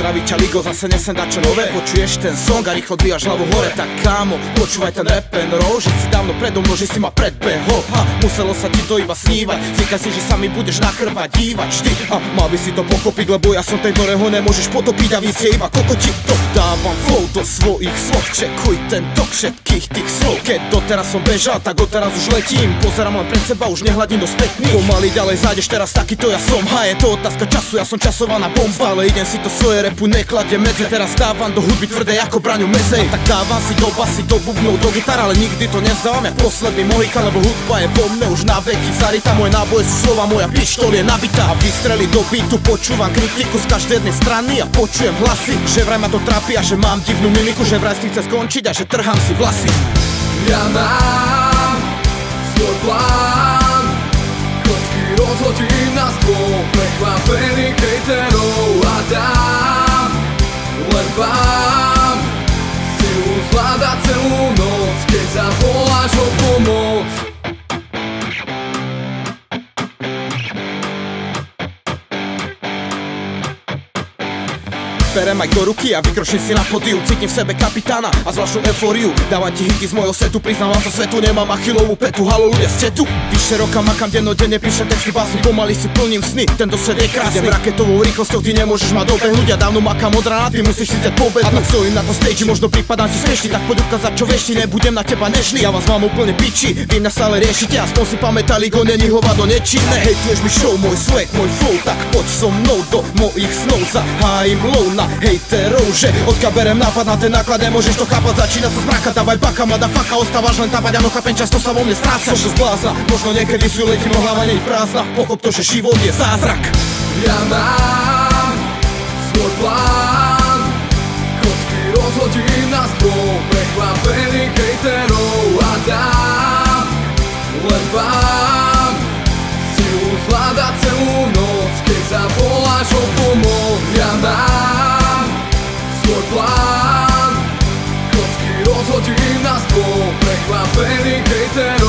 Zdraví ťa Ligo, zase nesem dačo nové. Počuješ ten song a rýchlo dvíjaš hlavu hore. Tak kámo, počúvaj ten rap and roll, že si dávno predo mnou, že si ma predbehol. Muselo sa ti to iba snívať, zvykaj si, že sa mi budeš na krva dívať vždy. Mal by si to pochopiť, lebo ja som ten, ktorého nemôžeš potopiť a víc je iba kokoti. To dávam flow do svojich slov, čekuj ten tok všetkých tých slov. Keď doteraz som bežal, tak odteraz už letím. Pozerám len pred seba, už nehľadím do spätných. Pomaly ďalej zájdeš, teraz takýto ja som. A je to otázka času, ja som časovaná bomba. Ale idem si to svoje repu, nekladiem medze. Teraz dávam do hudby tvrdé ako braňu mezej. Tak dávam si do basy, do bubnov, do gitar, ale nikdy to nezdávam jak posledný Mohikan, lebo hudba je vo mne už na veky zarytá. Moje náboje sú slova, moja pištol je nabitá. A vystreli do beatu, počúvam kritiku z každej jednej strany a počujem hlasy, že vraj ma to trápi a že mám divnú mimiku, že vraj si chce skončiť a že trhám si vlasy. Ja mám svoj plán, kocky rozhodím na stôl prekvapených hejterov a dám len vám silu zvládať celú noc, keď zavoláš o pomoc. Berem aj do ruky a vykročím si na pódium. Cítim v sebe kapitána a zvláštnu eufóriu. Dávam ti hity z mojho setu, priznávam sa svetu. Nemám Achillovú petu, halo ľudia ste tu. Vyše roka makám dennodenne, píšem texty básny. Pomaly si plním sny, tento svet je krásny. Idem raketovou rýchlosťou, ty nemôžeš ma dobehnúť. Ja dávno makám od rána, ty musíš si dať pobednúť. A tak stojím na to stage, možno pripadám ti smiešný. Tak poď ukázať čo vieš, ty nebudem na teba nežný. Ja vás mám úplne piči, vy mňa stále riešite. Aspoň si pamätali, go není hovado nečinné. Hejtuješ mi show, môj swag, môj flow. Tak poď so mnou do mojich snov. Zahájim low na hejterov, že odkiaľ berem nápad na ten náklad, nemôžeš to chápať, začína sa zmraka. Dávaj baka, motherfucka, ostávaš len tápať, áno chápem, často sa vo mne strácaš. Som to zblázna, možno niekedy si letím, no hlava nie je prázdna. Pochop to, že život je zázrak. Ja mám svoj plán, kocky rozhodím na stôl prekvapených hejterov a dám len vám silu zvládať celú noc, keď zavoláš o pomoc. Ja mám svoj plán, kocky rozhodím na stôl prekvapených hejterov